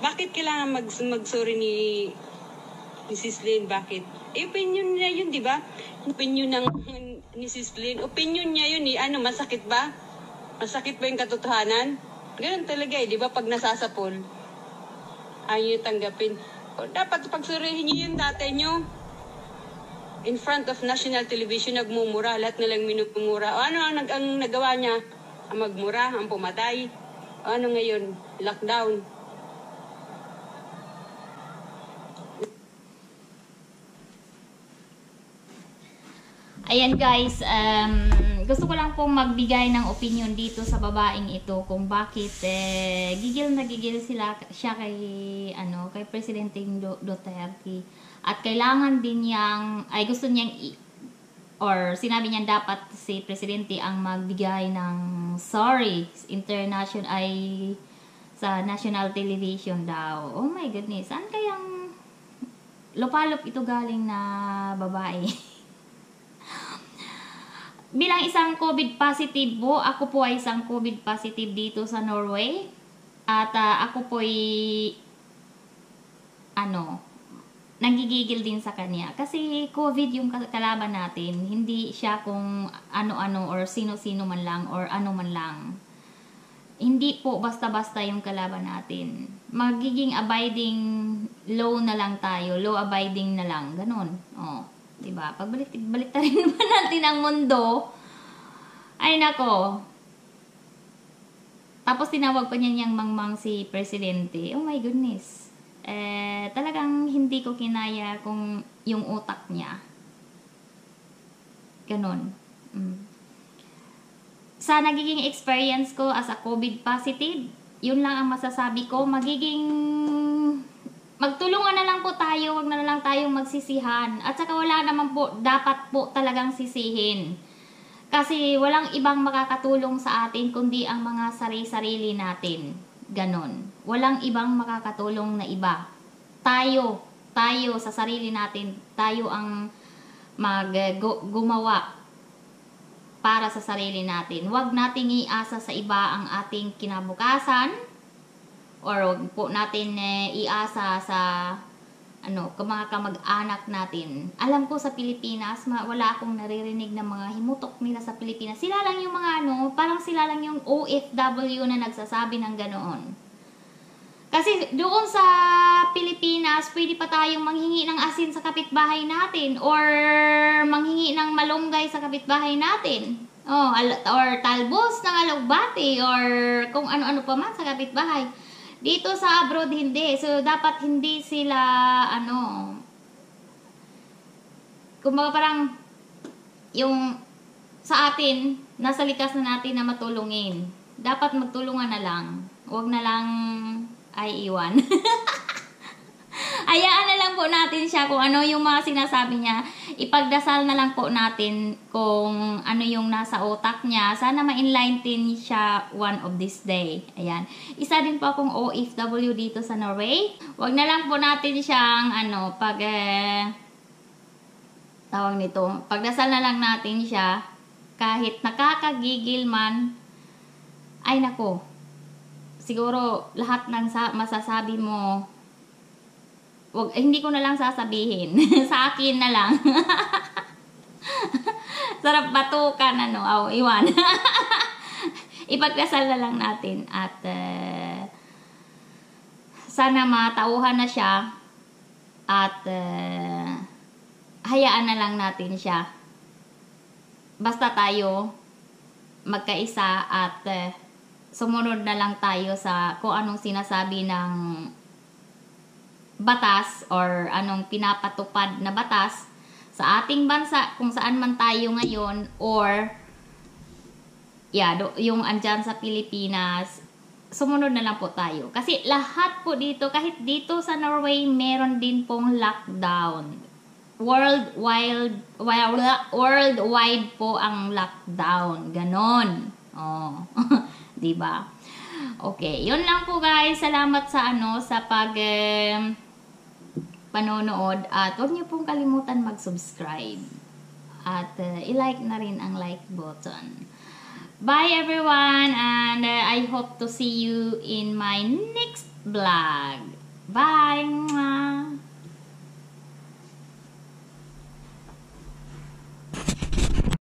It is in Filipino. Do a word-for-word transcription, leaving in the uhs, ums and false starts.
Bakit kailangan mag mag-sorry ni Missus Lynn? Bakit? Eh, opinion niya yun, di ba? Opinion ng Missus Lynn. Opinion niya yun, eh. Ano, masakit ba? Masakit ba yung katotohanan? Ganun talaga, eh. Di ba? Pag nasasapol, ayaw tanggapin. O, dapat pagsurihin niyo yung dati nyo. In front of national television, nagmumura. Lahat nilang minumura. O ano ang, nag ang nagawa niya? Ang magmura, ang pumatay. O ano ngayon? Lockdown. Ayan guys, um, gusto ko lang pong magbigay ng opinion dito sa babaeng ito kung bakit eh, gigil na gigil sila siya kay ano kay Presidente Duterte at kailangan din niyang ay gusto niyang i or sinabi niya dapat si Presidente ang magbigay ng sorry international ay sa national television daw. Oh my goodness, saan kayang lupalop ito galing na babae? Bilang isang COVID positive po, ako po ay isang COVID positive dito sa Norway. At uh, ako po ay ano, nagigigil din sa kanya. Kasi COVID yung kalaban natin. Hindi siya kung ano-ano or sino-sino man lang or ano man lang. Hindi po basta-basta yung kalaban natin. Magiging abiding low na lang tayo. Low abiding na lang. Ganon. Oh. Diba? Pagbalik-balik na rin naman natin ang mundo. Ay nako. Tapos tinawag pa niya niyang mangmang si Presidente. Oh my goodness. Eh, talagang hindi ko kinaya kung yung utak niya. Ganon. Mm. Sa nagiging experience ko as a COVID positive, yun lang ang masasabi ko. Magiging magtulungan na lang po tayo, wag na lang tayong magsisihan. At saka wala naman po, dapat po talagang sisihin. Kasi walang ibang makakatulong sa atin kundi ang mga sarili-sarili natin. Ganon. Walang ibang makakatulong na iba. Tayo, tayo sa sarili natin, tayo ang mag gu gumawa para sa sarili natin. Wag nating iasa sa iba ang ating kinabukasan. Or wag po natin eh, iasa sa ano, mga kamag-anak natin. Alam ko sa Pilipinas, wala akong naririnig na mga himutok nila sa Pilipinas. Sila lang yung mga ano, parang sila lang yung O F W na nagsasabi ng ganoon. Kasi doon sa Pilipinas, pwede pa tayong manghingi ng asin sa kapitbahay natin or manghingi ng malunggay sa kapitbahay natin. Oh, or talbos ng alugbati or kung ano-ano pa man sa kapitbahay. Dito sa abroad, hindi. So, dapat hindi sila, ano, kumbaga parang, yung sa atin, nasa likas na natin na matulungin. Dapat magtulungan na lang. Huwag na lang ay iwan. Hayaan na lang po natin siya kung ano yung mga sinasabi niya. Ipagdasal na lang po natin kung ano yung nasa utak niya. Sana ma-enlighten siya one of this day. Ayan. Isa din po akong O F W dito sa Norway. Wag na lang po natin siyang ano, pag eh, tawag nito. Pagdasal na lang natin siya kahit nakakagigil man. Ay nako. Siguro lahat ng masasabi mo wag, eh, hindi ko na lang sasabihin. Sa akin na lang. Sarap batukan, ano. Oh, iwan. Ipagdasal na lang natin. At, uh, sana matauhan na siya. At, uh, hayaan na lang natin siya. Basta tayo magkaisa at uh, sumunod na lang tayo sa kung anong sinasabi ng batas or anong pinapatupad na batas sa ating bansa kung saan man tayo ngayon or yeah, do, yung andyan sa Pilipinas, sumunod na lang po tayo. Kasi lahat po dito, kahit dito sa Norway, meron din pong lockdown. Worldwide, worldwide po ang lockdown. Ganon. Oh. Diba? Okay, yun lang po guys. Salamat sa ano, sa pag eh, panonood at huwag niyo pong kalimutan mag-subscribe at uh, i-like na rin ang like button. Bye everyone and uh, I hope to see you in my next vlog. Bye!